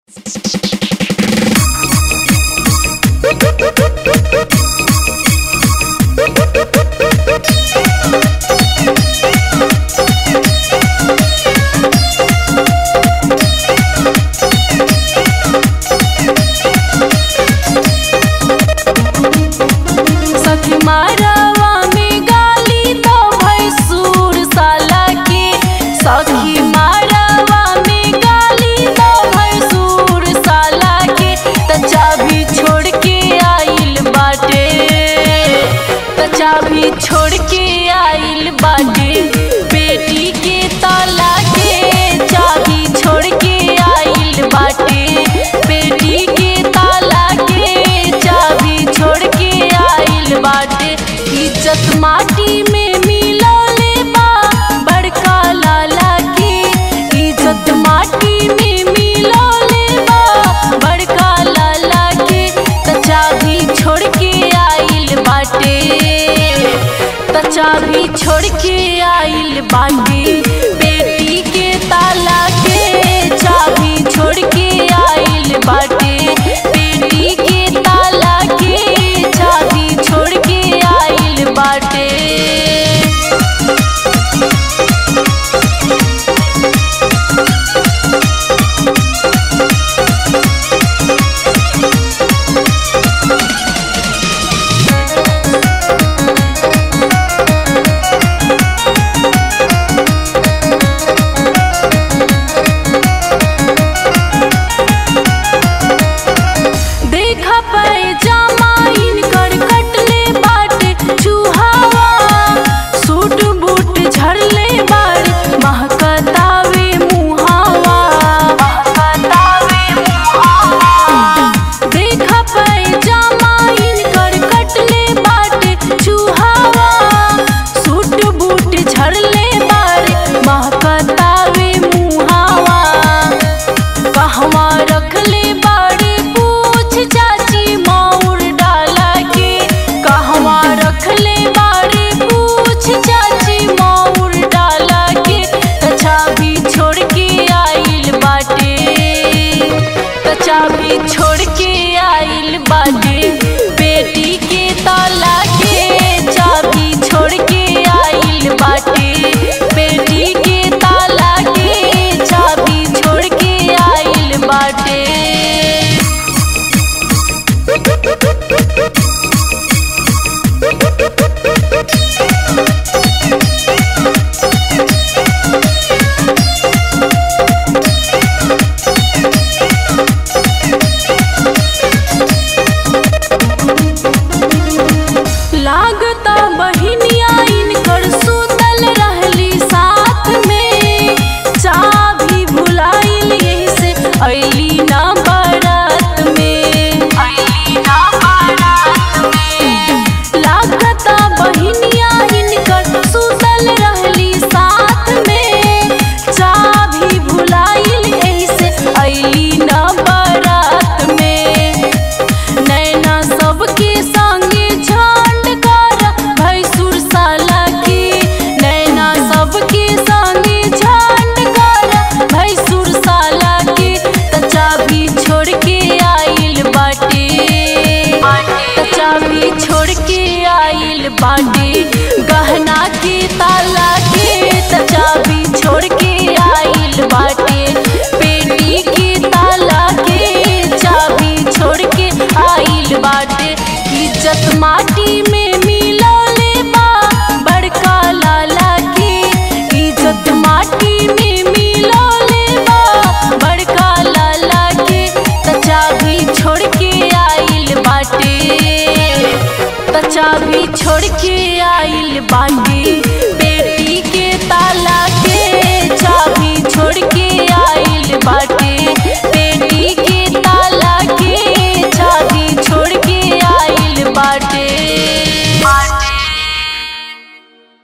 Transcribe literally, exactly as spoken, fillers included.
छोड़ के आइल बाटे बेटी के ताला के चाबी छोड़ के आइल बाटे बेटी के ताला के चाबी छोड़ के आइल बाटे इज्जत माटी में मिलौले बा बड़का लाला की इज्जत माटी में मिलौले बा बड़का लाला के त चाबी छोड़ के आइल बाटे चाबी छोड़ के आइल बाटे बेटी के ताला के चाबी छोड़ के आइल बाटे बेटी के ताला के चाबी छोड़ के आइल बाटे। चाबी छोड़ के आइल बाटे बेटी के ताला के चाबी छोड़ के आइल बाटे बेटी के ताला के चाबी छोड़ के आइल बाटे। लागता बहिनिया इनकर सुतल रहली साथ में चाबी भुलाइल यही से अइली ना बारात में अइली ना बारात में लागता बहिनिया इनकर सुतल रहली साथ में चाबी भुलाइल यही से अइली ना बारात में नैना सबके संगे छोड़ के आइल बाटे गहना के ताला के त चाबी छोड़ के आइल बाटे बेटी के ताला के चाबी छोड़ के आइल बाटे इज्जत माटी में मिलौले बा बड़का लाला की इज्जत माटी में मिलौले बा बड़का लाला के त चाबी छोड़ के आइल बाटे चाबी छोड़ के आइल बाटे बेटी के ताला के चाबी छोड़ के